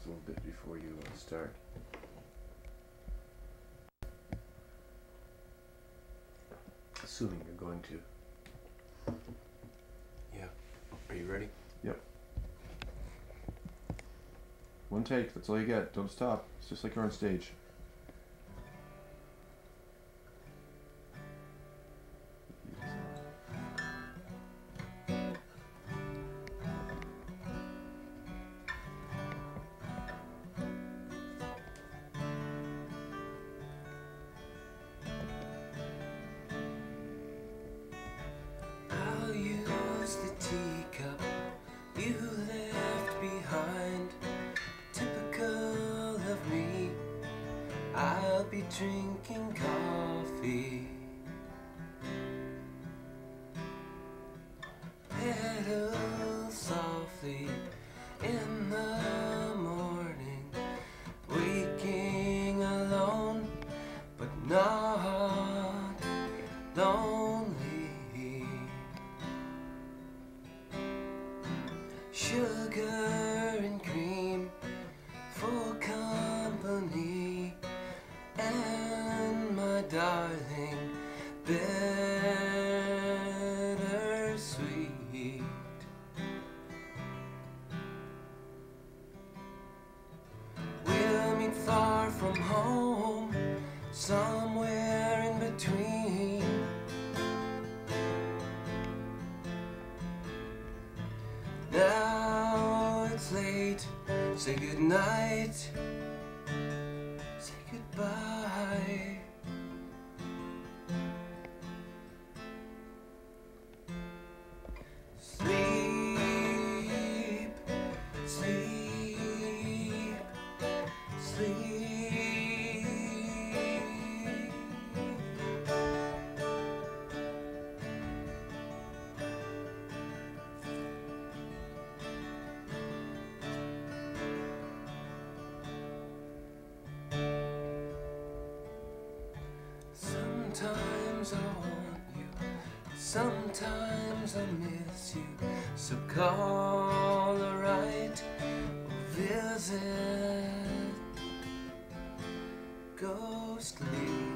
a little bit before you start. Assuming you're going to. Yeah. Are you ready? Yep. One take, that's all you get. Don't stop. It's just like you're on stage. I'll use the teacup you left behind. Typical of me, I'll be drinking coffee. Pedal softly in the morning, waking alone but not lonely. Sugar and cream for company, and my darling, bittersweet. We'll meet far from home, somewhere in between. Now it's late, say goodnight, say goodbye. Sleep, sleep, sleep. Sometimes I want you, sometimes I miss you. So call or write or visit ghostly.